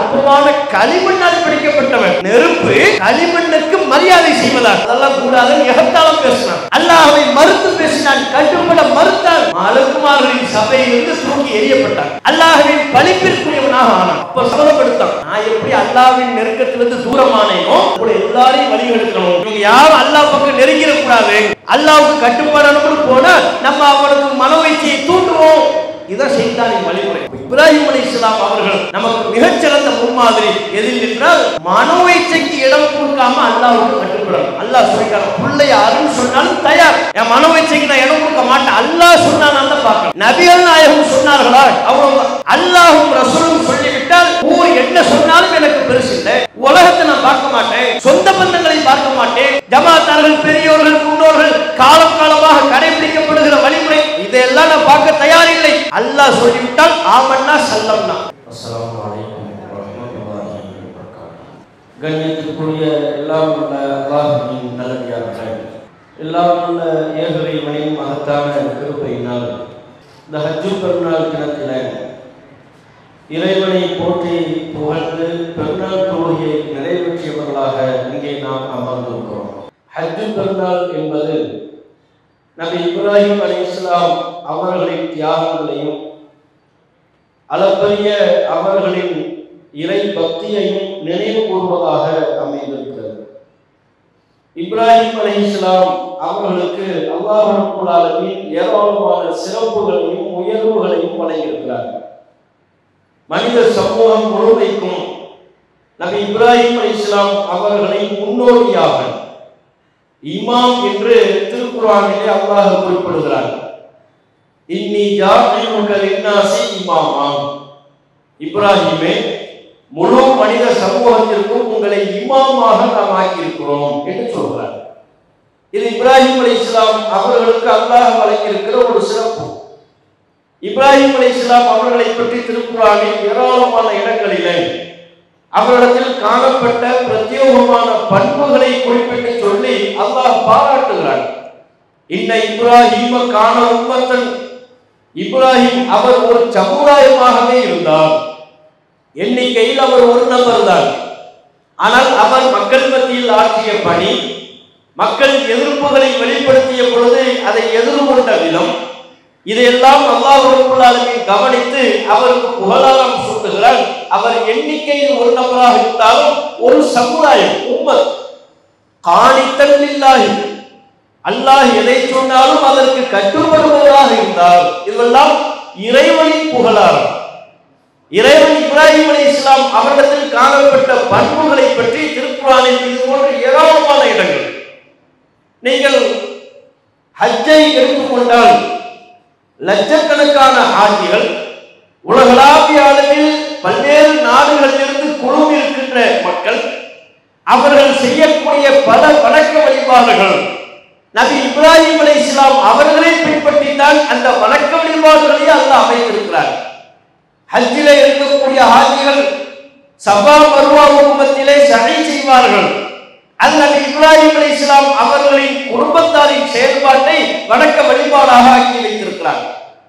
அற்பமான களிமண்ணால் பிடிக்கப்பட்டவன். நெருப்பு களிமண்ணுக்கு மரியாதை செய்வதால் அதெல்லாம் கூடாது எகத்தாலும் பேசினான். அல்லாஹ்வை மறுத்து பேசினான், கட்டுப்பட மறுத்தான். மலக்குமார்களின் சபையிலிருந்து தூக்கி எறியப்பட்டான். அல்லாஹ்வின் பழிப்பிற்குரியவனாக ஆனான். அப்ப சபதப்படுத்தான், நான் எப்படி அல்லாஹ்வின் நெருக்கத்திலிருந்து தூரமானேனோ எல்லாரையும் வழி எடுக்கணும். இவங்க யாரும் அல்லாஹ் பக்கம் நெருங்கிட கூடாது. அல்லாஹ்வுக்கு கட்டுப்பாடு போனா நம்ம அவனுக்கு மனோவீழ்ச்சியை தூண்டுவோம். இதான் ஷைத்தானின் வழிமுறை. இப்ராஹிம் அலைஹிஸ்ஸலாம் அவர்கள் நமக்கு மிகச்சிறந்த முன்மாதிரி. எதில் என்றால் மனோவீழ்ச்சிக்கு இடம் கொடுக்காம அல்லாஹ்வுக்கு கட்டுப்படணும். அல்லாஹ் சொல்லிட்டான், பிள்ளை யாருன்னு சொன்னாலும் தயார். என் மனோவீழ்ச்சிக்கு நான் இடம் கொடுக்க மாட்டேன். அல்லாஹ் சொன்னான் தான் பார்க்கணும். நபிகள் நாயகம் சொன்னார்களா? அவங்க அல்லாஹ்வும் ரசூலும் சொல்லிவிட்டால் ஊர் என்ன சொன்னாலும் எனக்கு பெருசு இல்லை. உலகத்தை நான் பார்க்க மாட்டேன், சொந்த பந்தங்களை பார்க்க மாட்டேன். ஜமாத்தார்கள், பெரியோர்கள், முன்னோர்கள் காலம் காலமாக கடைபிடிக்கப்படுகிற வழிமுறை இதெல்லாம் நான் பார்க்க தயாரில்லை. அல்லாஹ் சொல்லிவிட்டால் ஆமன்னா சல்லம்னா. அஸ்ஸலாமு அலைக்கும் வரஹ்மத்துல்லாஹி வபரகாத்துஹு. கண்ணியத்திற்குரிய எல்லாம் உள்ள அல்லாஹ்வின் நல்லடியார்களே, எல்லாம் உள்ள ஏகலைவனின் மகத்தான கிருபையினால் இந்த ஹஜ்ஜு பெருநாள் தினத்திலே இறைவனை போற்றி புகழ்ந்து பெருநாள் தொழுகையை நிறைவேற்றியவர்களாக இங்கே நாம் அமர்ந்திருக்கிறோம். ஹஜ்ஜு பெருநாள் என்பது நபி இப்ராஹிம் அலைஹிஸ்ஸலாம் அவர்களின் தியாகங்களையும் அளப்பரிய அவர்களின் இறை பக்தியையும் நினைவு கூறுவதாக அமைந்திருக்கிறது. இப்ராஹிம் அலைஹிஸ்ஸலாம் அவர்களுக்கு அல்லாஹ் ரப்பல் ஆலமீன் ஏராளமான சிறப்புகளையும் உயர்வுகளையும் வழங்கியிருக்கிறார். மனித சமூகம் முழுமைக்கும் நபி இப்ராஹிம் அலைஹிஸ்ஸலாம் அவர்களை முன்னோடியாக இமாம் என்று திருக்குர்ஆனிலே அல்லாஹ் குறிப்பிடுகிறார். இன்னி ஜாஇலுக லின்னாஸி இமாமா, இப்ராஹிமே முழு மனித சமூகத்திற்கும் உங்களை இமாமாக நாம் ஆக்கியிருக்கிறோம் என்று சொல்கிறார். இது இப்ராஹிம் அலைஹிஸ்ஸலாம் அவர்களுக்கு அல்லாஹ் வழங்கியிருக்கிற ஒரு சிறப்பு. இப்ராஹிம் அலைஹிஸ்ஸலாம் அவர்களை பற்றி திருக்குர்ஆனில் ஏராளமான இடங்களிலே அவரிடத்தில் காணப்பட்ட பிரத்யேகமான பண்புகளை குறிப்பிட்டு சொல்லி அல்லாஹ் பாராட்டுகிறார். இன்ன இப்ராஹிம கான உம்மத்தன், இப்ராஹிம் அவர் ஒரு சமுதாயமாகவே இருந்தார். எண்ணிக்கையில் அவர் ஒரு நபர் தான். ஆனால் அவர் மக்கள் மத்தியில் ஆற்றிய பணி, மக்கள் எதிர்ப்புகளை வெளிப்படுத்திய பொழுது அதை எதிர்கொண்ட விதம், இதையெல்லாம் அல்லாஹ் ரப்பல் ஆலமீன் கவனித்து அவருக்கு புகழாரம் சூட்டுகிறார். அவர் எண்ணிக்கையில் ஒரு நபராக இருந்தாலும் ஒரு சமுதாயம், உம்மத் காணித்தன் லில்லாஹி, அல்லாஹ் எதை சொன்னாலும் அதற்கு கட்டுப்படுவதாக இருந்தார். இதெல்லாம் இறைவனின் புகழாரம். இறைவன் இப்ராஹிம் அலைஹிஸ்ஸலாம் அவரிடத்தில் காணப்பட்ட பண்புகளை பற்றி திருக்குர்ஆனில் இது போன்ற ஏராளமான இடங்கள். நீங்கள் ஹஜ்ஜை எடுத்துக்கொண்டால் லட்சக்கணக்கான ஹாஜிகள் உலகளாவிய அளவில் பல்வேறு நாடுகளிலிருந்து குழுமி இருக்கின்ற மக்கள், அவர்கள் செய்யக்கூடிய பல வணக்க வழிபாடுகள் நபி இப்ராஹிம் அலைஹிஸ்ஸலாம் அவர்களை பின்பற்றித்தான் அந்த வணக்க வழிபாடுகளை அல்லாஹ் அமைத்திருக்கிறார். ஹஜ்ஜிலே இருக்கக்கூடிய ஹாஜிகள் சஃபா மர்வா மத்தியிலே சஅய் செய்வார்கள். அது நபி இப்ராஹிம் அலைஹிஸ்ஸலாம் அவர்களின் குடும்பத்தாரின் செயல்பாட்டை வணக்க வழிபாடாக ஆக்கி வைத்திருக்கிறார்.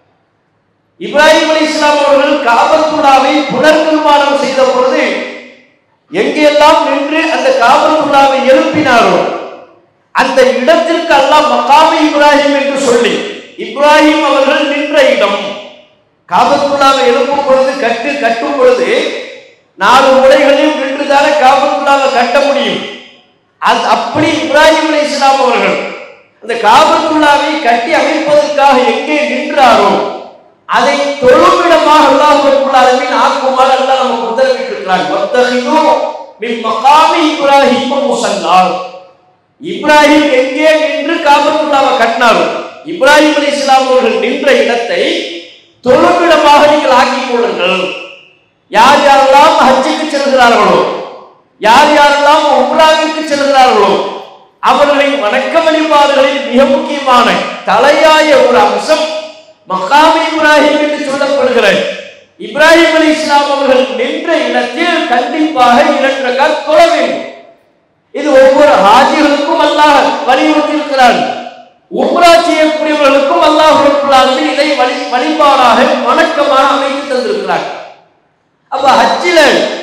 இப்ராஹிம் அலைஹிஸ்ஸலாம் அவர்கள் காபத்துல்லாவை புனர்நிர்மாணம் செய்த பொழுது எங்கெல்லாம் நின்று அந்த காபத்துல்லாவை எழுப்பினாரோ அந்த இடத்திற்கு அல்லாஹ் மகாமி இப்ராஹிம் என்று சொல்லி இப்ராஹிம் அவர்கள் நின்ற இடம், காபத்துல்லாவை எழுப்பும் பொழுது கட்டும் பொழுது 4 முறைகளில் நின்றுதானே காபத்துல்லாவை கட்ட முடியும். அது அப்படி இப்ராஹிம் அலைஹிஸ்ஸலாம் அவர்கள் அந்த காபத்துல்லாவை கட்டி அமைப்பதற்காக எங்கே நின்றாரோ அதை தொழுமிடமாக அல்லாஹ் ரப்பல் ஆலமீன் ஆக்குமாறு அல்லாஹ் நமக்கு உத்தரவிட்டிருக்கிறார். வத்தஹிது மின் மகாமி இப்ராஹிம் முஸல்லா, இப்ராஹிம் எங்கே நின்று காபத்துல்லாவை கட்டினாரோ இப்ராஹிம் அலைஹிஸ்ஸலாம் அவர்கள் நின்ற இடத்தை தொழுமிடமாக நீங்கள் ஆக்கிக் கொள்ளுங்கள். யார் யாரெல்லாம் ஹஜ்ஜுக்கு செல்கிறார்களோ, யார் யாரெல்லாம் உம்ராவிற்கு செல்கிறார்களோ அவர்களின் வணக்க வழிபாடுகளில் மிக முக்கியமான தலையாய ஒரு அம்சம் மகாமி இப்ராஹிம் என்று சொல்லப்படுகிற இப்ராஹிம் அலைஹிஸ்ஸலாம் அவர்கள் நின்ற இடத்தில் கண்டிப்பாக 2 ரக்காத் தொழ வேண்டும். இது ஒவ்வொரு ஹாஜிகளுக்கும் அல்லாஹ் வலியுறுத்தி இருக்கிறார். உம்ரா செய்யக்கூடியவர்களுக்கும் அல்லாஹ் ரப்பல் ஆலமீன் இதை வழிபாடாக வணக்கமாக அமைத்து தந்திருக்கிறார். அப்ப ஹஜ்ஜில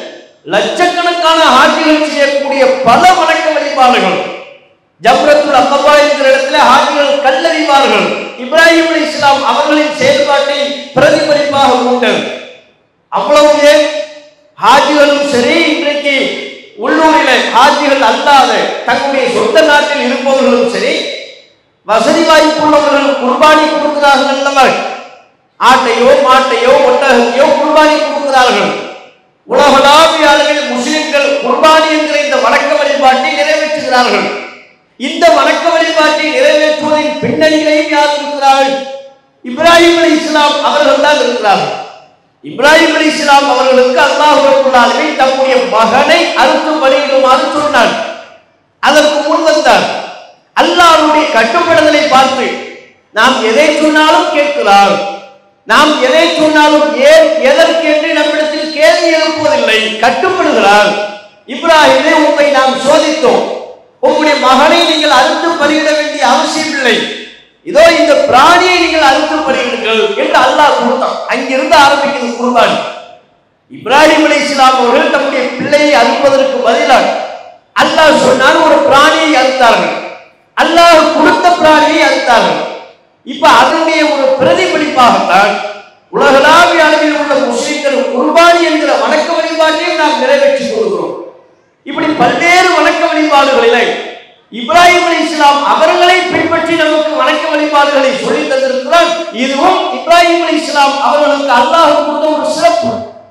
லட்சக்கணக்கான ஹாஜிகள் செய்யக்கூடிய பல வணக்க வழிபாடுகள். ஜம்ரத்துல் அகபா என்கிற இடத்துல ஹாஜிகள் கல்லறிவார்கள். இப்ராஹிம் அலைஹிஸ்ஸலாம் அவர்களின் செயல்பாட்டை பிரதிபலிப்பாக கொண்டது. அவ்வளவு ஹாஜிகளும் சரி, இன்றைக்கு உள்ளூரில் ஹாஜிகள் அல்லாத தங்களுடைய சொந்த நாட்டில் இருப்பவர்களும் சரி, வசதி வாய்ப்பு உள்ளவர்கள் குர்பானி கொடுக்கிறார்கள் அல்லவர். ஆட்டையோ மாட்டையோ ஒட்டகத்தையோ குர்பானி கொடுக்கிறார்கள். உலகளாவிய அளவில் முஸ்லிம்கள் குர்பானி என்கிற இந்த வணக்க வழிபாட்டை நிறைவேற்றுகிறார்கள். இந்த வணக்க வழிபாட்டை நிறைவேற்றுவதின் பின்னணியிலையும் யார் இருக்கிறார்கள்? இப்ராஹிம் அலைஹிஸ்ஸலாம் அவர்கள் தான் இருக்கிறார்கள். இப்ராஹிம் அலைஹிஸ்ஸலாம் அவர்களுக்கு அல்லாஹ் ரப்பல் ஆலமீன் தம்முடைய மகனை அறுத்து பலியிடுமாறு சொன்னார். அதற்கு முன் வந்தார். அல்லாஹ்வுடைய கட்டுப்படுதலை பார்த்து நாம் எதை சொன்னாலும் கேட்கிறார். நாம் எதை சொன்னாலும் ஏன் எதற்கு என்று நம்மிடத்தில் கேள்வி எழுப்புவதில்லை, கட்டுப்படுகிறார். இப்ராஹிமே, உங்களை நாம் சோதித்தோம். உங்களுடைய மகனை நீங்கள் அறுத்து பலியிட வேண்டிய அவசியம் இல்லை. இதோ இந்த பிராணியை நீங்கள் அறுத்து பலியிடுங்கள் என்று அல்லாஹ் கொடுத்தான். அங்கிருந்து ஆரம்பிக்கிறது குர்பானி. இப்ராஹிம் அலைஹிஸ்ஸலாம் அவர்கள் தம்முடைய பிள்ளையை அறுப்பதற்கு பதிலாக அல்லாஹ் சொன்னான், ஒரு பிராணியை அறுத்தார்கள். அல்லாஹ் கொடுத்த பிராணியை அறுத்தார்கள். இப்ப அதனுடைய ஒரு பிரதிபலிப்பாகத்தான் உலகளாவிய அளவில் உள்ள முஸ்லிம்கள் குர்பானி என்கிற வணக்க வழிபாட்டையும் நாம் நிறைவேற்றி கொள்கிறோம். இப்படி பல்வேறு வணக்க வழிபாடுகளில் இப்ராஹிம் அலைஹிஸ்ஸலாம் அவர்களை பின்பற்றி நமக்கு வணக்க வழிபாடுகளை சொல்லி தந்திருக்கிறார். இதுவும் இப்ராஹிம் அலைஹிஸ்ஸலாம் அவர்களுக்கு அல்லாஹ் கொடுத்த ஒரு சிறப்பு.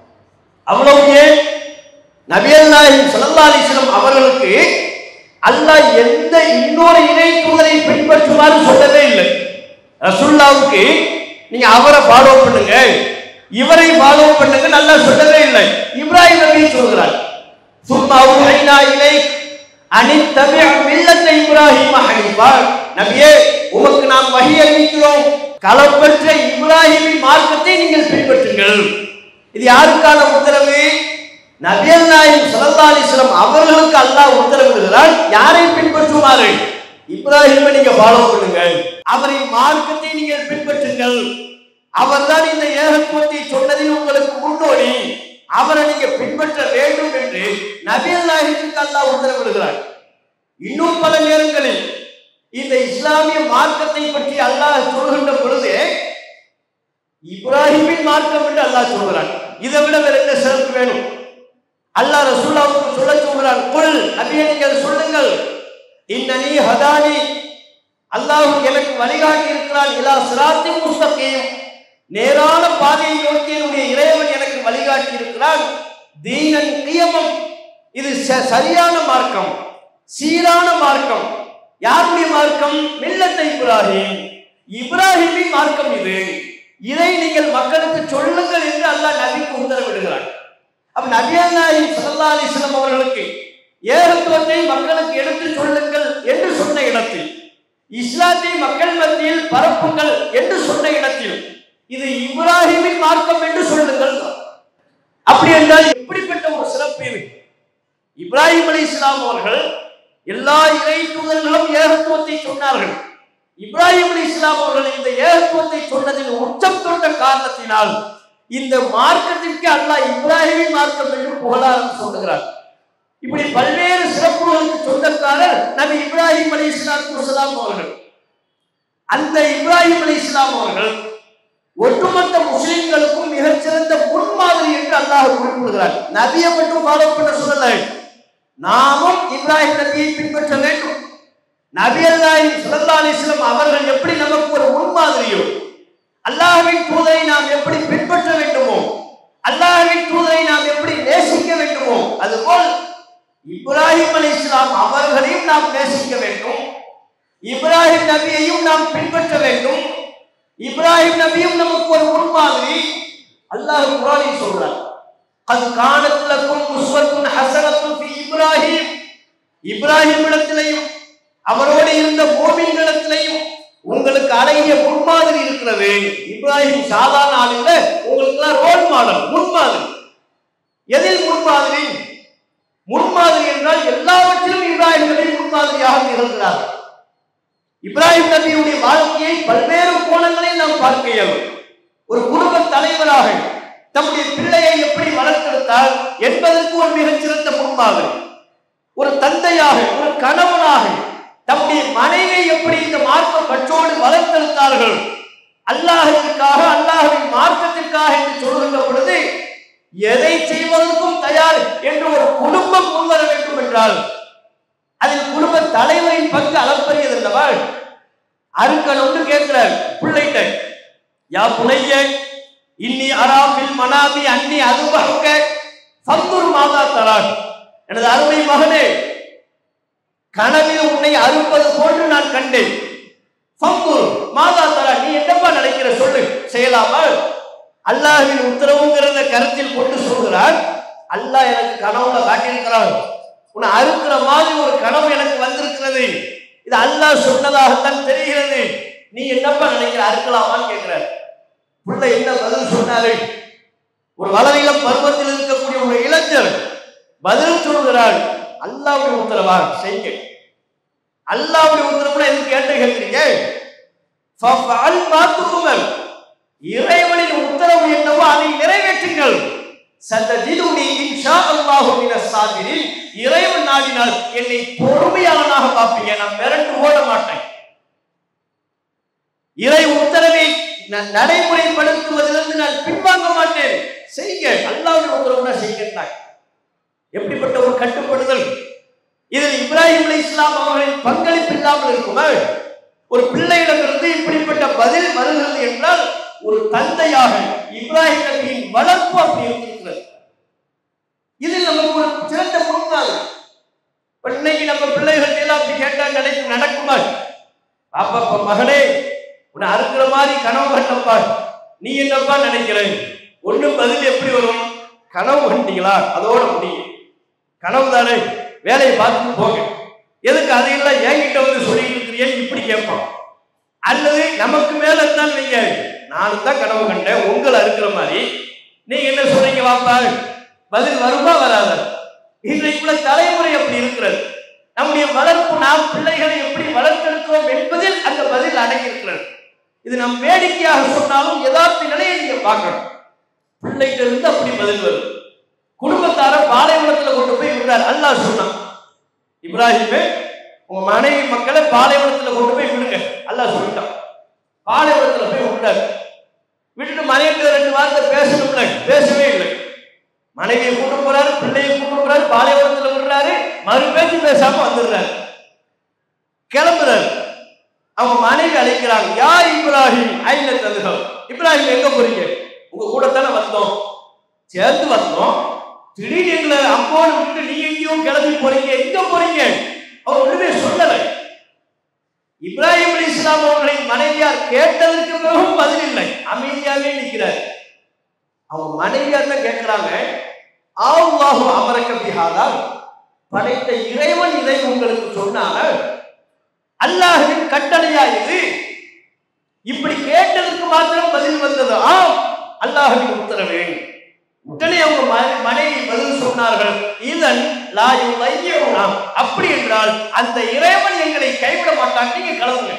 அவ்வளவு நபிகள் நாயகம் ஸல்லல்லாஹு அலைஹி வஸல்லம் அவர்களுக்கு அல்லாஹ் எந்த இன்னொரு இணை தூதரை பின்பற்றுமாறு சொல்லவே இல்லை. ரசூலுல்லாஹ்வுக்கு நீங்க அவரை ஃபாலோ பண்ணுங்க, இவரை ஃபாலோ பண்ணுங்க நல்லா சொல்லவே இல்லை. இப்ராஹிம் நபி சொல்கிறார், சும்மா உஹைனா இலைக் அனித்தபிஅ மில்லத்த இப்ராஹிம ஹனீஃபா. நபியே, உமக்கு நாம் வஹி அறிவிக்கிறோம், களப்பற்ற இப்ராஹிமின் மார்க்கத்தை நீங்கள் பின்பற்றுங்கள். இது யாருக்கான உத்தரவு? நபிகள் நாயகம் ஸல்லல்லாஹு அலைஹி வஸல்லம் அவர்களுக்கு அல்லாஹ் உத்தரவிடுகிறார். யாரை பின்பற்றுமாறு? இப்ராஹிமை நீங்க ஃபாலோ பண்ணுங்க, அவரின் மார்க்கத்தை நீங்கள் பின்பற்றுங்கள். அவர்தான் இந்த ஏகத்துவத்தை சொன்னதில் உங்களுக்கு முன்னோடி, அவரை நீங்க பின்பற்ற வேண்டும் என்று நபிகள் நாயகத்துக்கு அல்லாஹ் உத்தரவிடுகிறார். இன்னும் பல நேரங்களில் இந்த இஸ்லாமிய மார்க்கத்தை பற்றி அல்லாஹ் சொல்கின்ற பொழுது இப்ராஹிமின் மார்க்கம் என்று அல்லாஹ் சொல்கிறான். இதை விட வேற என்ன சிறப்பு வேணும்? அல்லாஹ் ரசூலுல்லாஹ்வுக்கு சொல்ல சொல்கிறான், குல், நபியே நீங்கள் சொல்லுங்கள், இன்னனி ஹதானி, அல்லாஹ் எனக்கு வழிகாட்டி இருக்கிறான், இலா சிராத்தின் முஸ்தகீம், நேரான பாதையை நோக்கி என்னுடைய இறைவன் எனக்கு வழிகாட்டி இருக்கிறான். தீனன் கியமம், இது சரியான மார்க்கம், சீரான மார்க்கம். யாருடைய மார்க்கம்? மில்லத்தை இப்ராஹிம், இப்ராஹிமின் மார்க்கம் இது. இதை நீங்கள் மக்களுக்கு சொல்லுங்கள் என்று அல்லாஹ் நபிக்கு உத்தரவிடுகிறார். அப்ப நபிகள் நாயகம் ஸல்லல்லாஹு அலைஹி வஸல்லம் அவர்களுக்கு ஏகத்துவத்தை மக்களுக்கு எடுத்து சொல்லுங்கள் என்று சொன்ன இடத்தில், இஸ்லாத்தை மக்கள் மத்தியில் பரப்புங்கள் என்று சொன்ன இடத்தில், இது இப்ராஹிமின் மார்க்கம் என்று சொல்லுங்கள். அப்படி என்றால் எப்படிப்பட்ட ஒரு சிறப்பு இது? இப்ராஹிம் அலைஹிஸ்ஸலாம் அவர்கள் எல்லா இறை தூதர்களும் ஏகத்துவத்தை சொன்னார்கள். இப்ராஹிம் அலைஹிஸ்ஸலாம் அவர்கள் இந்த ஏகத்துவத்தை சொன்னதில் உச்சம் தொட்ட காரணத்தினால் இந்த மார்க்கத்திற்கு அல்லாஹ் இப்ராஹிமின் மார்க்கம் என்று புகழாரம் சொல்லுகிறார். இப்படி பல்வேறு சிறப்புகளுக்கு சொந்தக்காரர் நபி இப்ராஹிம் அலைஹிஸ்ஸலாத்து வஸலாம் அவர்கள். அந்த இப்ராஹிம் அலைஹிஸ்ஸலாம் அவர்கள் ஒட்டுமொத்த முஸ்லிம்களுக்கும் மிகச்சிறந்த முன்மாதிரி என்று அல்லாஹ் குறிப்பிடுகிறார். நபியை மட்டும் ஃபாலோ பண்ண சொல்லல, நாமும் இப்ராஹிம் நபியை பின்பற்ற வேண்டும். நபிகள் நாயகம் ஸல்லல்லாஹு அலைஹி வஸல்லம் அவர்கள் எப்படி நமக்கு ஒரு முன்மாதிரியோ, அல்லாஹ்வின் தூதரை நாம் எப்படி பின்பற்ற வேண்டுமோ, அல்லாஹ்வின் தூதரை நாம் எப்படி நேசிக்க வேண்டுமோ, அதுபோல் இப்ராஹிம் அலைஹிஸ்ஸலாம் அவர்களையும் நாம் நேசிக்க வேண்டும். இப்ராஹிம் நபியையும் நாம் பின்பற்ற வேண்டும். இப்ராஹிம் நபியும் நமக்கு ஒரு முன்மாதிரி. அல்லாஹ் குர்ஆனில் சொல்றார், கத் கானத் லக்கும் உஸ்வத்துன் ஹஸனத்துன் ஃபீ இப்ராஹிம், இப்ராஹிம் இடத்திலேயும் அவரோடு இருந்த மூமின்களிடத்திலேயும் உங்களுக்கு அழகிய முன்மாதிரி இருக்கிறது. இப்ராஹிம் சாதாரண ஆள் இல்ல, உங்களுக்கு ரோல் மாடல், முன்மாதிரி. எதில் முன்மாதிரி? முன்மாதிரி என்றால் எல்லாவற்றிலும் இப்ராஹிம் நபி முன்மாதிரியாக திகழ்கிறார். இப்ராஹிம் நபியுடைய வாழ்க்கையை பல்வேறு கோணங்களில் நாம் பார்க்க இயலும். ஒரு குடும்ப தலைவராக, தம்முடைய பிள்ளையை எப்படி வளர்த்தெடுத்தார் என்பதற்கு ஒரு மிகச்சிறந்த முன்மாதிரி. ஒரு தந்தையாக, ஒரு கணவனாக தம்முடைய மனைவியை எப்படி இந்த மார்க்க பற்றோடு வளர்த்தெடுத்தார்கள், அல்லாஹ்விற்காக, அல்லாஹ்வின் மார்க்கத்திற்காக என்று சொல்கின்ற பொழுது எதை செய்வதற்கும் தயார் என்று ஒரு குடும்பம் முன்வர வேண்டும் என்றால் அதில் குடும்ப தலைவரின் பங்கு அளப்பரியது அல்லவா? அருக்கன் ஒன்று கேட்கிறார் பிள்ளைகிட்ட, யா புனைய இன்னி அராபில் மனாபி அன்னி அதுபக சந்தூர் மாதா தரான். எனது அருமை மகனே, கனவில் உன்னை அறுப்பது போன்று நான் கண்டேன். சந்தூர் மாதா தரான், நீ என்னப்பா நினைக்கிற சொல்லு, செய்யலாமா? அல்லாஹ்வின் உத்தரவுங்கிறத கருத்தில் கொண்டு சொல்கிறார். அல்லாஹ் எனக்கு கனவுல காட்டியிருக்கிறான், உன்னை அறுக்கிற மாதிரி ஒரு கனவு எனக்கு வந்திருக்கிறது, இது அல்லாஹ் சொன்னதாகத்தான் தெரிகிறது, நீ என்னப்பா நினைக்கிற, அறுக்கலாமான்னு கேட்கிறார். பிள்ளை என்ன பதில் சொன்னாரு? ஒரு வளரிளம் பருவத்தில் இருக்கக்கூடிய ஒரு இளைஞர் பதில் சொல்கிறார், அல்லாஹ்வுடைய உத்தரவா, செய்யுங்க. அல்லாஹ்வுடைய உத்தரவுல எதுக்கு கேட்டு கேட்கிறீங்க? இறைவனின் உத்தரவு என்னவோ அதை நிறைவேற்றுங்கள். சதஜிதுனி இன்ஷா அல்லாஹு மினஸ் சாபிரின். இறைவன் நாடினால் என்னை பொறுமையாளனாக பார்ப்பீங்க, நான் மிரண்டு ஓட மாட்டேன். இறை உத்தரவை நடைமுறைப்படுத்துவதிலிருந்து நான் பின்வாங்க மாட்டேன். செய்யுங்க, அல்லாஹ்வுடைய உத்தரவுனா செய்யுங்க. எப்படிப்பட்ட ஒரு கட்டுப்படுதல்! இதில் இப்ராஹிம் அலைஹிஸ்ஸலாம் அவர்களின் பங்களிப்பு இல்லாமல் இருக்குமா? ஒரு பிள்ளையிடமிருந்து இப்படிப்பட்ட பதில் வருகிறது என்றால் ஒரு தந்தையாக இப்ராஹிம் நபியின் வளர்ப்பு அப்படி இருக்கிறது. இதில் நமக்கு ஒரு சிறந்த முன்னால். இன்னைக்கு நம்ம பிள்ளைகள் எல்லாம் அப்படி கேட்டா நடக்குமா? அப்பா மகனே, உன்னை அறுக்கிற மாதிரி கனவு கண்டப்பா, நீ என்னப்பா நினைக்கிற? ஒண்ணு பதில் எப்படி வரும்? கனவு கண்டீங்களா, அதோட முடியும். கனவு தானே, வேலையை பார்த்துட்டு போங்க, எதுக்கு அதையெல்லாம் என்கிட்ட வந்து சொல்லிட்டு இருக்கிறீன்னு இப்படி கேட்பான். அல்லது நமக்கு மேல இருந்தால் நீங்க, நானும் தான் கனவு கண்டேன் உங்களை அறுக்கிற மாதிரி, நீங்க என்ன சொல்றீங்க வாப்பா, பதில் வருமா வராத? இன்றைக்குள்ள தலைமுறை அப்படி இருக்கிறது. நம்முடைய வளர்ப்பு, நாம் பிள்ளைகளை எப்படி வளர்த்தெடுக்கிறோம் என்பதில் அந்த பதில் அடங்கி இருக்கிறது. இது நம் வேடிக்கையாக சொன்னாலும் யதார்த்த நிலையை நீங்க பார்க்கணும். பிள்ளைகிட்ட இருந்து அப்படி பதில் வருது. குடும்பத்தார பாலைவனத்துல கொண்டு போய் விடுறார். அல்லாஹ் சொன்னான், இப்ராஹிமே உங்க மனைவி மக்களை பாலைவனத்துல கொண்டு போய் விடுங்க. அல்லாஹ் சொல்லிட்டான். பாலைவனத்துல போய் விட்டார். விட்டுட்டு மனைவிட்டு 2 வார்த்தை பேசணும்ல, பேசவே இல்லை. மனைவியை கூட்டு போறாரு, பிள்ளையை கூட்டு போறாரு, பாலைவனத்துல விடுறாரு, மறு பேச்சு பேசாம வந்துடுறாரு. கிளம்புறாரு. அவங்க மனைவி அழைக்கிறாங்க, யா இப்ராஹிம் ஐன ததுஹப். இப்ராஹிம் எங்க போறீங்க? உங்க கூட தானே வந்தோம், சேர்ந்து வந்தோம், திடீர்னு எங்களை அம்மோடு விட்டு நீ எங்கேயோ கிளம்பி போறீங்க, எங்க போறீங்க? அவர் ஒண்ணுமே சொல்லலை. இப்ராஹிம் அலைஹிஸ்ஸலாம் அவர்களின் மனைவியார் கேட்டதற்கு பிறகும் பதில் இல்லை, அமைதியாவே நிற்கிறார். அவங்க மனைவியார் தான் கேட்கிறாங்க, அல்லாஹு அமரக பிஹாதா, படைத்த இறைவன் இதை உங்களுக்கு சொன்னாங்க, அல்லாஹ்வின் கட்டளையா இது? இப்படி கேட்டதற்கு மாத்திரம் பதில் வந்தது, ஆம் அல்லாஹ்வின் உத்தரவு. உடனே அவங்க மனைவி பதில் சொன்னார்கள், இதன் லாயும் லையவும், அப்படி என்றால் அந்த இறைவன் எங்களை கைவிட மாட்டான், நீங்க கலந்துங்க,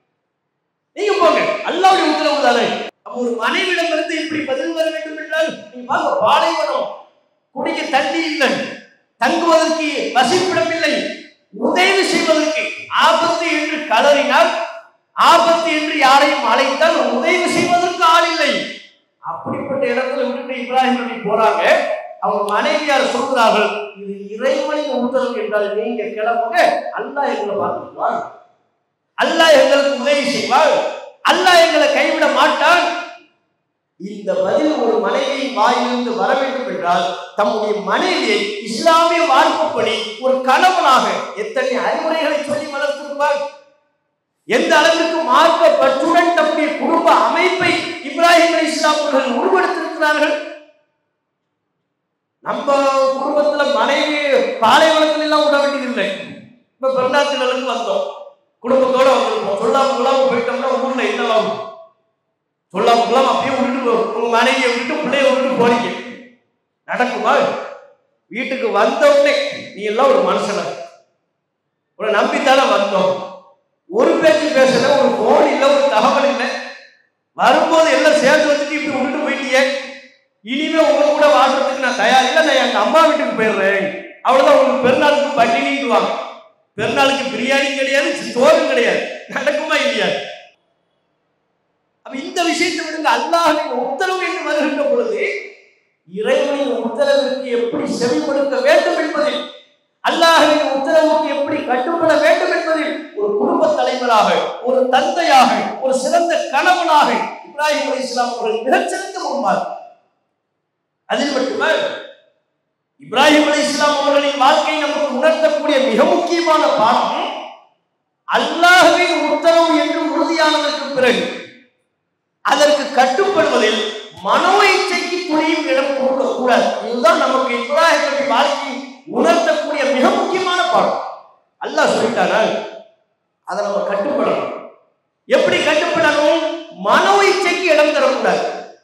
நீங்க போங்க, அல்லாஹ்வுடைய உத்தரவு தானே. அப்ப ஒரு மனைவியிடமிருந்து இப்படி பதில் வர வேண்டும் என்றால் நீங்க பாருங்க, பாலைவனம், குடிக்க தண்ணி இல்லை, தங்குவதற்கு வசிப்பிடம் இல்லை, உதவி செய்வதற்கு ஆபத்து என்று கலறினால், ஆபத்து என்று யாரையும் அழைத்தால் உதவி செய்வதற்கு ஆள் இல்லை. அப்படிப்பட்ட இடத்துல விட்டுட்டு இப்ராஹிம் நபி போறாங்க. அவங்க மனைவியார் சொல்கிறார்கள், இது இறைவனின் உத்தரவு என்றால் நீங்க கிளம்புங்க, அல்லாஹ் எங்களை பார்த்துக்குவான், அல்லாஹ் எங்களுக்கு உதவி செய்வார், அல்லாஹ் எங்களை கைவிட மாட்டான். இந்த பதில் ஒரு மனைவியின் வாயிலிருந்து வர வேண்டும் என்றால் தம்முடைய மனைவியை இஸ்லாமிய வாழ்க்கைப்படி ஒரு கணவனாக எத்தனை அறிவுரைகளை சொல்லி வளர்த்திருப்பார். எந்த அளவிற்கு மார்க்க பற்றுடன் தம்முடைய குடும்ப அமைப்பை இப்ராஹிம் அலைஹிஸ்ஸலாம் அவர்கள் உருவெடுத்திருக்கிறார்கள். நம்ம குடும்பத்துல மனைவி பாலைவனத்துல எல்லாம் விட வேண்டியதில்லை. இப்ப பெருநாத்தினருக்கு வந்தோம், குடும்பத்தோட வந்திருப்போம், சொல்லாம போயிட்டோம்னா ஊர்ல என்னவாகும்? சொல்லாம அப்படியே விட்டுட்டு உங்க மனைவியை விட்டு பிள்ளைய விட்டுட்டு போறீங்க, நடக்குமா? வீட்டுக்கு வந்தோடனே நீ எல்லாம் ஒரு மனுஷன, ஒரு நம்பித்தால வந்தோம், ஒரு பேச்சு பேசல, ஒரு போன் இல்லை, ஒரு தகவல் இல்லை, வரும்போது எல்லாம் சேர்ந்து வச்சுட்டு இப்படி விட்டுட்டு போயிட்டீங்க, இனிமே உங்க கூட வாழ்றதுக்கு நான் தயார் இல்லை, நான் எங்க அம்மா வீட்டுக்கு போயிடுறேன், அவ்வளவுதான். உங்களுக்கு பெருநாளுக்கு பட்டினிக்குவாங்க. பெருநாளுக்கு பிரியாணி கிடையாது, சோறும் கிடையாது. நடக்குமா இல்லையா? அப்ப இந்த விஷயத்தை விடுங்க. அல்லாஹ்வின் உத்தரவு என்று வருகின்ற பொழுது இறைவனின் உத்தரவிற்கு எப்படி செவிமடுக்க வேண்டும் என்பதில், அல்லாஹ்வின் உத்தரவுக்கு எப்படி கட்டுப்பட வேண்டும் என்பதில் ஒரு குடும்ப தலைவராக, ஒரு தந்தையாக, ஒரு சிறந்த கணவனாக இப்ராஹிம் அலைஹிஸ்ஸலாம் அவர்கள் மிகச்சிறந்த முன்மாதிரி. அதில் மட்டுமே இப்ராஹிம் அலைஹிஸ்ஸலாம் அவர்களின் வாழ்க்கை நமக்கு உணர்த்தக்கூடிய மிக முக்கியமான பாடம், அல்லாஹ்வின் உத்தரவு என்று உறுதியானதற்கு பிறகு அதற்கு கட்டுப்படுவதில் மனோ இச்சைக்கு துணியும் இடம் கொடுக்க கூடாது. இதுதான் நமக்கு இப்ராஹிம் வாழ்க்கை உணர்த்தக்கூடிய மிக முக்கியமான பாடம். அல்லாஹ் சொல்லிட்டானா அதை நம்ம கட்டுப்படணும். எப்படி கட்டுப்படணும்? மனோ இச்சைக்கு இடம் தரக்கூடாது.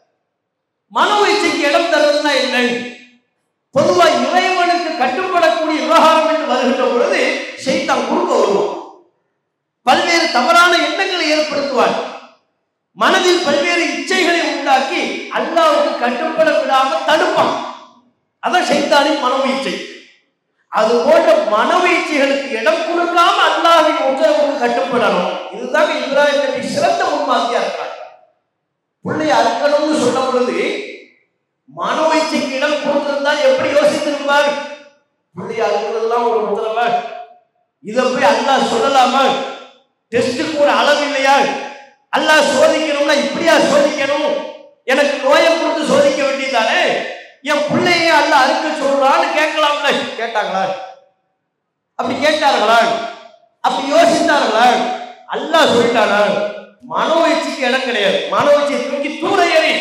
மனோ இச்சைக்கு இடம் தருவதுன்னா என்ன? பொதுவா இறைவனுக்கு கட்டுப்படக்கூடிய விவகாரம் என்று வருகின்ற பொழுது ஷைத்தான் குறுக்க வருவான், பல்வேறு தவறான எண்ணங்களை ஏற்படுத்துவான், மனதில் பல்வேறு இச்சைகளை உண்டாக்கி அல்லாஹ்வுக்கு கட்டுப்பட விடாம தடுப்பான். அதான் ஷைத்தானின் மனோ இச்சை. அது போன்ற மனோ இச்சைகளுக்கு இடம் கொடுக்காம அல்லாஹ்வின் உத்தரவுக்கு கட்டுப்படணும். இதுதான் இப்ராஹிம் நபி சிறந்த முன்மாதிரியா இருக்கிறார். பிள்ளைய அறுக்கணும்னு சொன்ன பொழுது மனோ இச்சைக்கு இடம் கொடுத்திருந்தால் எப்படி யோசித்திருப்பார்? பிள்ளைய அறுக்கிறதுலாம் ஒரு உத்தரவா? இதை போய் அல்லாஹ் சொல்லலாமா? டெஸ்டுக்கு ஒரு அளவு இல்லையா? அல்லாஹ் சோதிக்கணும்னா இப்படியா சோதிக்கணும்? எனக்கு நோயை கொடுத்து சோதிக்க வேண்டியதானே? என் பிள்ளைய அல்லாஹ் அறுக்க சொல்றான்னு கேட்கலாம்ல. கேட்டாங்களா? அப்படி கேட்டார்களா? அப்படி யோசித்தார்களா? அல்லாஹ் சொல்லிட்டானா மனோ இச்சைக்கு இடம் கிடையாது. மனோ இச்சையை தூக்கி தூர ஏறி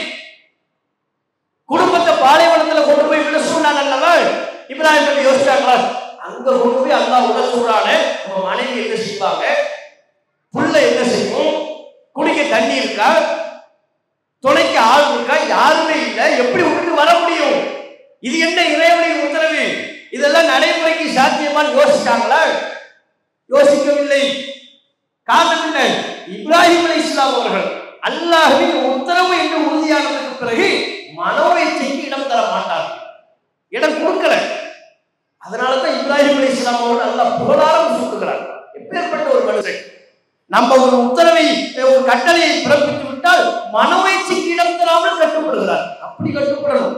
குடும்பத்தை பாலைவனத்துல கொண்டு போய் விட சொன்னான் அல்லவா? இப்ராஹிம் நபி யோசிச்சாங்களா? அங்க கொண்டு போய் அல்லாஹ் விட சொல்றானே, நம்ம மனைவி என்ன செய்வாங்க, புள்ள என்ன செய்யும், குடிக்க தண்ணி இருக்கா, துணைக்கு ஆள் இருக்கா, யாருமே இல்லை, எப்படி விட்டு வர முடியும்? இது என்ன இறைவனின் உத்தரவு? இதெல்லாம் நடைமுறைக்கு சாத்தியமான்னு யோசிச்சாங்களா? யோசிக்கவில்லை. காரணம் என்ன? இப்ராஹிம் அலைஹிஸ்ஸலாம் அவர்கள் அல்லாஹ்வின் உத்தரவு என்று உறுதியானதற்கு பிறகு மனோ இச்சைக்கு இடம் தர மாட்டார், இடம் கொடுக்கல. அதனாலதான் இப்ராஹிம் அலைஹிஸ்ஸலாம் அவர்கள் அல்லாஹ் புகழாரம் சூட்டுகிறார். எப்பேற்பட்ட ஒரு மனுஷன்! நம்ம ஒரு உத்தரவை, ஒரு கட்டளையை பிறப்பித்து விட்டால் மனோ இச்சைக்கு இடம் தராமல் கட்டுப்படுகிறார். அப்படி கட்டுப்படணும்.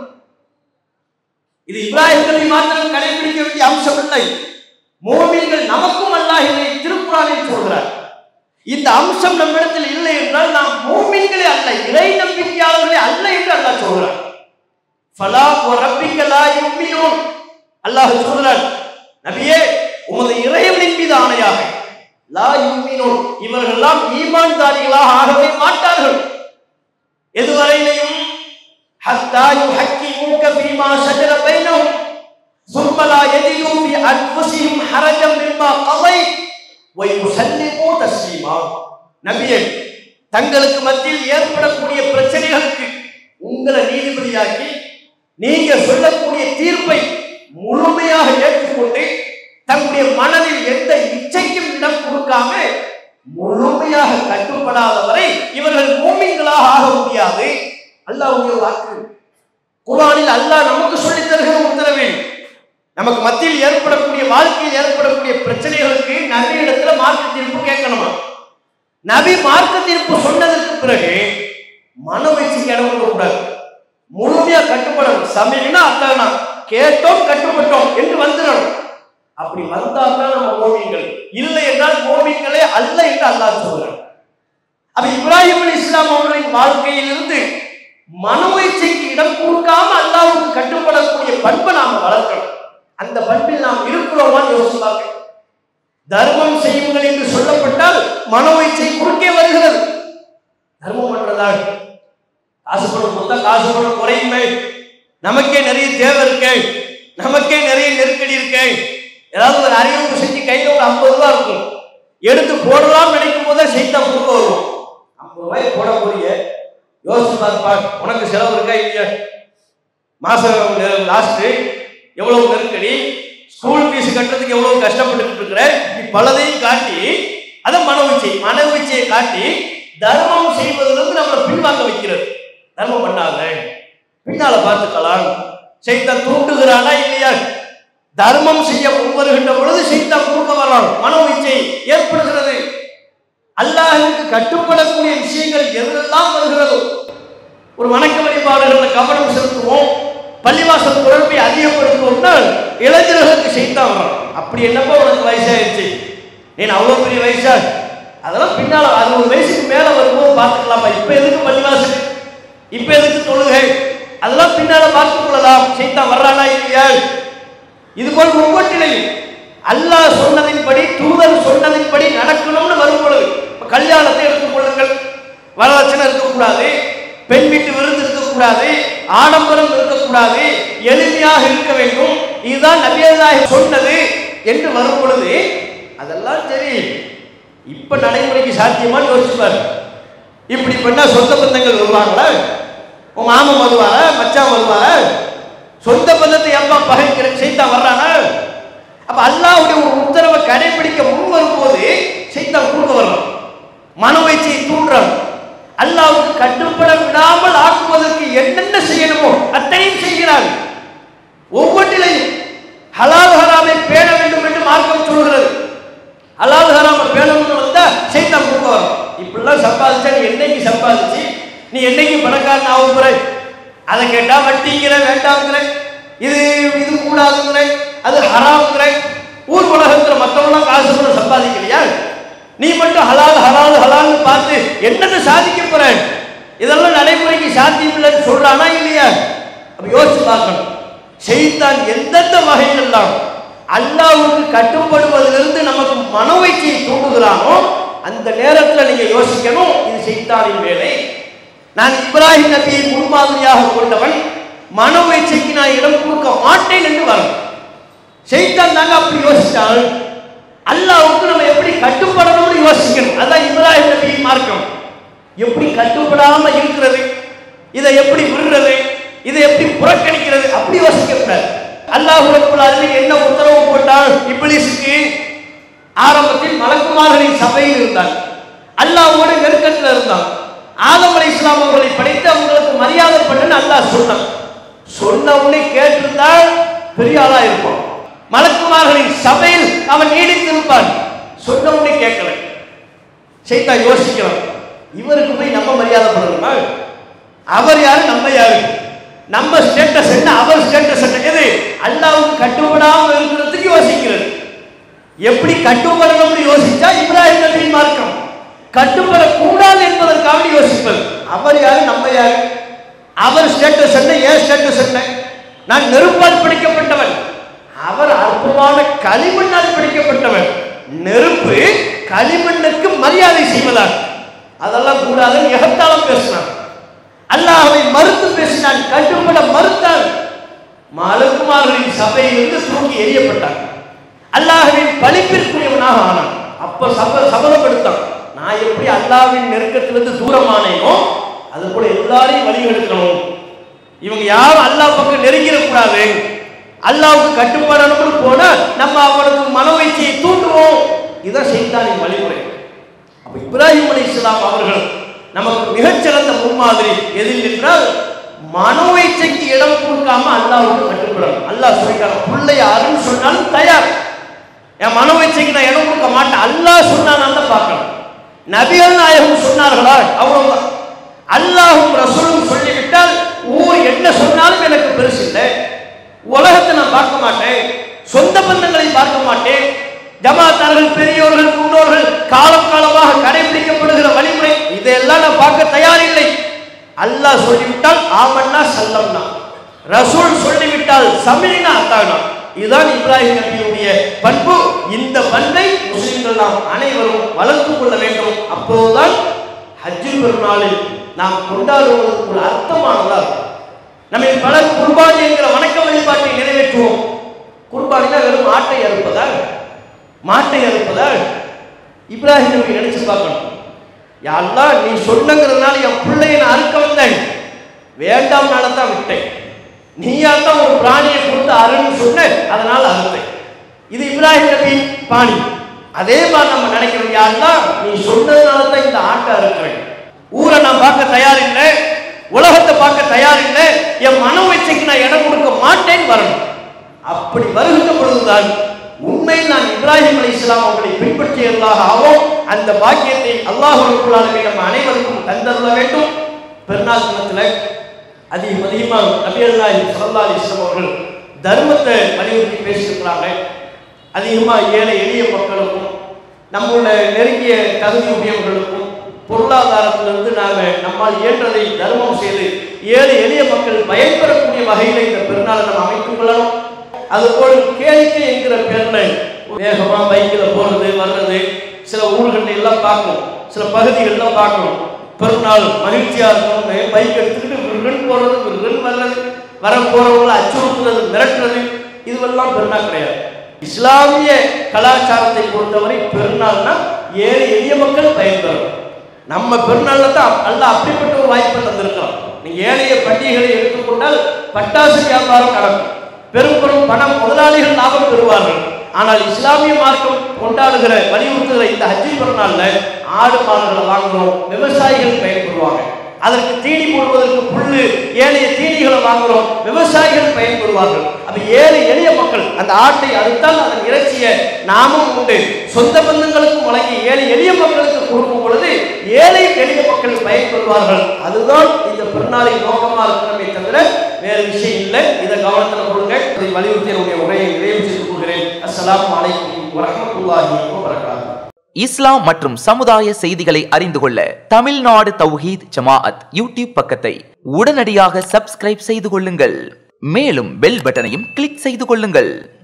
இது இப்ராஹிம் நபி மாத்திரம் கடைபிடிக்க வேண்டிய அம்சம் இல்லை. முஃமின்கள் நமக்கும் அல்லாஹ் இதை திருக்குர்ஆனில் சொல்கிறார். இந்த அம்சம் நம்மிடத்தில் இல்லை என்றால் நாம் முஃமின்களே அல்ல, இறை நம்பிக்கையாளர்களே அல்ல என்று அல்லாஹ் சொல்கிறார். ஃபலா வரப்பிக லா யுமினூன். அல்லாஹ் சொல்கிறார், நபியே உமது இறைவனின் மீது ஆணையாக, லா யுமினூன், இவர்கள் எல்லாம் ஈமான்தாரிகளாக ஆகவே மாட்டார்கள். எதுவரையிலையும் ஹத்தா யுஹக்கிமுக ஃபீமா ஷஜர பைனஹும் ثم لا يجدوا في انفسهم حرجا مما قضيت ويسلموا تسليما. நபியே, தங்களுக்கு மத்தியில் ஏற்படக்கூடிய பிரச்சனைகளுக்கு உங்களை நீதிபதியாக்கி நீங்க சொல்லக்கூடிய தீர்ப்பை முழுமையாக ஏற்றுக்கொண்டு தங்களுடைய மனதில் எந்த இச்சைக்கும் இடம் கொடுக்காம முழுமையாக கட்டுப்படாதவரை இவர்கள் மூமின்களாக ஆக முடியாது. அல்லாஹ்வுடைய வாக்கு. குர்ஆனில் அல்லாஹ் நமக்கு சொல்லித் தருகிற உத்தரவு. நமக்கு மத்தியில் ஏற்படக்கூடிய, வாழ்க்கையில் ஏற்படக்கூடிய பிரச்சனைகளுக்கு நபி இடத்துல மார்க்க தீர்ப்பு கேட்கணுமா? நபி மார்க்க தீர்ப்பு சொன்னதற்கு பிறகு மனோ இச்சைக்கு இடம் கொடுக்கக்கூடாது, முழுமையா கட்டுப்படணும். சமீனா அல்லாஹ்னா கேட்டோம் கட்டுப்பட்டோம் என்று வந்துடணும். அப்படி வந்தால் தான் நம்ம மோமின்கள், இல்லை என்றால் மோமின்களே அல்ல என்று அல்லாஹ் சொல்கிறார். அப்ப இப்ராஹிம் அலைஹிஸ்ஸலாம் அவர்களின் வாழ்க்கையிலிருந்து மனோ இச்சைக்கு இடம் கொடுக்காம அல்லாஹ்வுக்கு கட்டுப்படக்கூடிய பண்பை நாம் வளர்க்கணும். அந்த பண்பில் நாம் இருக்கிறோமான்னு யோசிப்பாங்க. தர்மம் செய்யுங்கள் என்று சொல்லப்பட்டால் மனோ இச்சை குறுக்கே வருகிறது. தர்மம் பண்றதாக காசுபடும் மொத்த காசுபடும் குறையுமே, நமக்கே நிறைய தேவை இருக்கு, நமக்கே நிறைய நெருக்கடி இருக்கு, ஏதாவது ஒரு அறிவிப்பு செஞ்சு கையில ஒரு 50 ரூபா இருக்கும், எடுத்து போடலாம் நினைக்கும் போதே சைத்தான் குறுக்க வருவோம். 50 ரூபாய் போட போறிய யோசிச்சு பார்ப்பா, உனக்கு செலவு இருக்கா இல்லையா, மாசம் லாஸ்ட் எவ்வளவு நெருக்கடி, ஸ்கூல் ஃபீஸ் கட்டுறதுக்கு எவ்வளவு கஷ்டப்பட்டு இருக்கிற, பலதையும் காட்டி அதை மனோவிச்சையை காட்டி தர்மம் செய்வதிலிருந்து நம்மளை பின்வாங்க வைக்கிறது. தர்மம் பண்ணாத, பின்னால பார்த்துக்கலாம். சைத்தான் தூண்டுகிறானா இல்லையா? தர்மம் செய்ய முன்வருகின்ற பொழுது சைத்தான் தூக்க வரலாம், மனோ இச்சை ஏற்படுகிறது. அல்லாஹ்வுக்கு கட்டுப்படக்கூடிய விஷயங்கள் எதெல்லாம் வருகிறதோ, ஒரு வணக்க வழிபாடுகளில் கவனம் செலுத்துவோம், பள்ளிவாசல் குழப்பை அதிகப்படுத்துவோம்னா இளைஞர்களுக்கு சைத்தான் வரும். அப்படி என்னப்போ உனக்கு வயசாயிருச்சு, நீ அவ்வளோ பெரிய வயசா, அதெல்லாம் பின்னால 60 வயசுக்கு மேல வரும்போது பார்த்துக்கலாமா, இப்ப எதுக்கு பள்ளிவாசல், இப்ப எதுக்கு தொழுகை, அதெல்லாம் பின்னால பார்த்துக் கொள்ளலாம். சைத்தான் வர்றானா இல்லையா? இது போல் ஒவ்வொன்றிலையும் அல்லாஹ் சொன்னதின்படி, தூதர் சொன்னதின்படி நடக்கணும்னு வரும் பொழுது, கல்யாணத்தை எடுத்துக்கொள்ளுங்கள், வரதட்சணை இருக்கக்கூடாது, பெண் வீட்டு விருந்து இருக்கக்கூடாது, ஆடம்பரம் இருக்கக்கூடாது, எளிமையாக இருக்க வேண்டும், இதுதான் நபியல்லாஹ் சொன்னது என்று வரும் பொழுது அதெல்லாம் சரி, இப்ப நடைமுறைக்கு சாத்தியமான்னு யோசிப்பார். இப்படி பண்ணா சொந்த பந்தங்கள் வருவாங்களா, உன் மாமன் வருவாரா, மச்சான் வருவாரா, சொந்த பந்தத்தை எப்பா பகைக்கிற சைத்தான் வர்றானா? அப்ப அல்லாஹ்வுடைய ஒரு உத்தரவை கடைபிடிக்க முன் வரும்போது சைத்தான் கூட்ட வரலாம், மனோவைச்சையை தூண்டுறான். அல்லாஹ்வுக்கு கட்டுப்பட விடாமல் ஆக்குவதற்கு என்னென்ன செய்யணுமோ அத்தனையும் செய்கிறார். ஒவ்வொன்றிலையும் ஹலால் ஹராமை பேண வேண்டும் என்று மார்க்கம் சொல்கிறது. ஹலால் ஹராமை பேணணும்னு வந்தா சைத்தான் கூட்ட வரும். இப்படிலாம் சம்பாதிச்சா நீ என்னைக்கு சம்பாதிச்சு, நீ என்னைக்கு பணக்காரன் ஆக போற, அதை கேட்டா வட்டிங்கிற, வேண்டாங்கிற, இது இது கூடாதுங்கிற, அது ஹராம்ங்கிற. ஊர் உலகத்தில் மற்றவங்களாம் காசு கூட சம்பாதிக்கலையா, நீ மட்டும் ஹலால் ஹலால் ஹலால்னு பார்த்து என்னென்ன சாதிக்க போற, இதெல்லாம் நடைமுறைக்கு சாத்தியம் இல்லைன்னு சொல்றானா இல்லையா? அப்ப யோசிச்சு பார்க்கணும். சைத்தான் எந்தெந்த வகையிலெல்லாம் அல்லாஹ்வுக்கு கட்டுப்படுவதிலிருந்து நமக்கு மனோவைச்சையை தூண்டுகிறானோ அந்த நேரத்தில் நீங்க யோசிக்கணும், இது சைத்தானின் வேலை. நான் இப்ராஹிம் நபியை முன்மாதிரியாக கொண்டவன், மனோவைச்சைக்கு நான் இடம் கொடுக்க மாட்டேன் என்று வரும். சைத்தான் தாங்க அப்படி யோசிச்சால் அல்லாஹ்வுக்கு நம்ம எப்படி கட்டுப்படணும்னு யோசிக்கணும். அதான் இப்ராஹிம் நபியின் மார்க்கம். எப்படி கட்டுப்படாம இருக்கிறது, இதை எப்படி விடுறது, இதை எப்படி புறக்கணிக்கிறது, அப்படி யோசிக்கக்கூடாது. அல்லாஹ் ரப்பல் ஆலமீன் என்ன உத்தரவு போட்டால் இப்லீஸுக்கு? ஆரம்பத்தில் மலக்குமார்களின் சபையில் இருந்தான், அல்லாஹ்வோட நெருக்கத்தில் இருந்தான். ஆதம் அலைஹிஸ்ஸலாம் அவர்களை படைத்து அவங்களுக்கு மரியாதை பண்ணுன்னு அல்லாஹ் சொன்னான். சொன்ன உடனே கேட்டிருந்தால் பெரிய ஆளா இருப்பான், மலக்குமார்களின் சபையில் அவன் நீடித்திருப்பான். சொன்ன உடனே கேட்கல. சைத்தான் யோசிக்கிறான், இவருக்கு போய் நம்ம மரியாதை பண்ணணுமா? அவர் யாரு, நம்ம யாரு, நம்ம ஸ்டேட்டஸ் என்ன, அவர் ஸ்டேட்டஸ் என்ன? எது அல்லாஹ்வுக்கு கட்டுப்படாமல் இருக்கிறதுக்கு யோசிக்கிறது. எப்படி கட்டுப்படணும்னு யோசிச்சா இப்ராஹிம் நபியின் மார்க்கம். கட்டுப்படக்கூடாது என்பதற்காக யோசிப்பது. அவர் யாரு, நம்ம யாரு, அவர் ஸ்டேட்டஸ் என்ன, ஏன் ஸ்டேட்டஸ் என்ன? நான் நெருப்பால் பிடிக்கப்பட்டவன், அவர் அற்புதமான களிமண்ணால் பிடிக்கப்பட்டவன். நெருப்பு களிமண்ணுக்கு மரியாதை செய்வதால் அதெல்லாம் கூடாதுன்னு எகத்தாளம் பேசினான். அல்லாஹ்வை மறுத்து பேசினான், கட்டுப்பட மறுத்தான். மலக்குமார்களின் சபையிலிருந்து தூக்கி எறியப்பட்டான். அல்லாஹ்வின் பழிப்பிற்குரியவனாக ஆனான். அப்ப சபதப்படுத்தான், நான் எப்படி அல்லாஹ்வின் நெருக்கத்திலிருந்து தூரமானேனோ அது போல எல்லாரையும் வழிகெடுக்கணும். இவங்க யாரும் அல்லாஹ் பக்கம் நெருங்கிடக்கூடாது, அல்லாஹ்வுக்கு கட்டுப்படணும்னு போனா நம்ம அவனுக்கு மனோவைச்சையை தூண்டுவோம். இதான் சைத்தானின் வழிமுறை. அப்ப இப்ராஹிம் அலைஹிஸ்ஸலாம் அவர்கள் நமக்கு மிகச்சிறந்த முன்மாதிரி. எதில் என்றால் மனோவைச்சைக்கு இடம் கொடுக்காம அல்லாஹ்வுக்கு கட்டுப்படணும். அல்லாஹ் சொல்லிட்டான், பிள்ளை யாருன்னு சொன்னாலும் தயார், என் மனோவைச்சைக்கு நான் இடம் கொடுக்க மாட்டேன். அல்லாஹ் சொன்னான்னு தான் பார்க்கணும். நபிகள் நாயகம் சொன்னார்களா, அவ்வளவுதான். அல்லாஹும் ரசூலும் சொல்லிவிட்டால் ஊர் என்ன சொன்னாலும் எனக்கு பெருசு இல்லை. உலகத்தை நான் பார்க்க மாட்டேன், சொந்த பந்தங்களை பார்க்க மாட்டேன். ஜமாத்தார்கள், பெரியோர்கள், முன்னோர்கள் காலம் காலமாக கடைபிடிக்கப்படுகிற வழிமுறை இதையெல்லாம் நான் பார்க்க தயாரில்லை. அல்லாஹ் சொல்லிவிட்டால் ஆமன்னா சல்லம்னா, ரசூல் சொல்லிவிட்டால் சமீனா அத்தானா. இதுதான் இப்ராஹிம் நபியுடைய பண்பு. இந்த பண்பை முஸ்லிம்கள் நாம் அனைவரும் வளர்த்துக் கொள்ள வேண்டும். அப்போதுதான் ஹஜ்ஜு பெருநாளில் நாம் கொண்டாடுவதற்கு ஒரு அர்த்தமானதா. நம்ம பலர் குர்பானி என்கிற வணக்க வழிபாட்டை நிறைவேற்றுவோம். குர்பானினா வெறும் ஆட்டை அறுப்பதா, மாட்டை அறுப்பதா? இப்ராஹிம் நபி நினைச்சு பார்க்கணும், யா அல்லாஹ் நீ சொன்னங்கிறதுனால என் பிள்ளையை நான் அறுக்க வந்தேன், வேண்டாம் தான் விட்டேன். நீயா தான் ஒரு பிராணியை கொடுத்து அருன்னு சொன்ன, அதனால அறுத்தேன். இது இப்ராஹிம் நபியின் பாணி. அதே மாதிரி நம்ம நினைக்கிறோம், யா அல்லாஹ் நீ சொன்னதுனால தான் இந்த ஆட்டை அறுக்கிறேன். ஊரை நான் பார்க்க தயார் இல்லை, உலகத்தை பார்க்க தயார் இல்லை, என் மன இச்சைக்கு நான் இடம் கொடுக்க மாட்டேன் வரணும். அப்படி வருகின்ற பொழுதுதான் உண்மையில் நான் இப்ராஹிம் அலைஹிஸ்ஸலாம் அவர்களை பின்பற்றியவர்களாக ஆவோம். அந்த பாக்கியத்தை அல்லாஹ் ரப்பல் ஆலமீன் நம்ம அனைவருக்கும் தந்தருள வேண்டும். பெருநாள் தினத்தில் அதிகமாக நபியல்லாஹி ஸல்லல்லாஹு அலைஹி வஸல்லம் அவர்கள் தர்மத்தை வலியுறுத்தி பேசியிருக்கிறாங்க. அதிகமாக ஏழை எளிய மக்களுக்கும் நம்மளுடைய நெருங்கிய தகுதியுடையவர்களுக்கும் பொருளாதாரத்திலிருந்து நாங்கள் நம்மால் இயன்றதை தர்மம் செய்து ஏழை எளிய மக்கள் பயன்பெறக்கூடிய வகையில் இந்த பெருநாளை நம்ம அமைத்துக் கொள்ளணும். அதுபோல் கேளிக்கை என்கிற பேர்ல வேகமா பைக்கில் போறது வர்றது சில ஊர்களில் எல்லாம் பார்க்கணும், சில பகுதிகளெல்லாம் பார்க்கணும். பெருநாள் மகிழ்ச்சியா இருக்கணும், பைக் எடுத்துக்கிட்டு விருன் போறது விருன் வர்றது, வர போறவங்களை அச்சுறுத்துறது மிரட்டுறது, இதுவெல்லாம் பெருநாள் கிடையாது. இஸ்லாமிய கலாச்சாரத்தை பொறுத்தவரை பெருநாள்னா ஏழை எளிய மக்கள் பயன்பெறும். நம்ம பெருநாள்ல தான் அல்லாஹ் அப்படிப்பட்ட ஒரு வாய்ப்பை தந்திருக்கிறோம். நீங்க ஏழைய பண்டிகைகளை எடுத்துக்கொண்டால் பட்டாசு வியாபாரம் நடக்கும், பெரும் பெரும் பணம் முதலாளிகள் லாபம் பெறுவார்கள். ஆனால் இஸ்லாமிய மார்க்கம் கொண்டாடுகிற வலியுறுத்துகிற இந்த ஹஜ்ஜி பெருநாள்ல ஆடு மாடுகளை வாங்குறோம், விவசாயிகள் பயன்பெறுவாங்க. அதற்கு தீனி போடுவதற்கு புல்லு ஏழைய தீனிகளை வாங்குறோம், விவசாயிகள் பயன்பெறுவார்கள். அப்ப ஏழை எளிய மக்கள் அந்த ஆட்டை அறுத்தால் அதன் இறைச்சியை நாமும் உண்டு சொந்த பந்தங்களுக்கும் வழங்கி ஏழை எளிய மக்களுக்கு கொடுக்கும் பொழுது ஏழை எளிய மக்கள் பயன்பெறுவார்கள். அதுதான் இந்த பெருநாளின் நோக்கமா இருக்கிறமே தவிர வேறு விஷயம் இல்லை. இதை கவனத்தில் கொடுங்க. இதை வலியுறுத்தி என்னுடைய உரையை நிறைவு செய்து கொள்கிறேன். அஸ்ஸலாமு அலைக்கும் வரஹ்மத்துல்லாஹி வபரகாத்துஹு. இஸ்லாம் மற்றும் சமுதாய செய்திகளை அறிந்து கொள்ள தமிழ்நாடு தௌஹீத் ஜமாஅத் யூடியூப் பக்கத்தை உடனடியாக சப்ஸ்கிரைப் செய்து கொள்ளுங்கள். மேலும் பெல் பட்டனையும் கிளிக் செய்து கொள்ளுங்கள்.